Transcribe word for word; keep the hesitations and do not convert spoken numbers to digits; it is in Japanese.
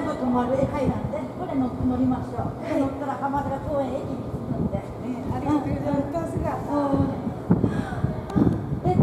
部止まる駅なんで、これ乗乗りましょう。はい、乗ったら浜田公園駅に着くんで。 ありがとうございます。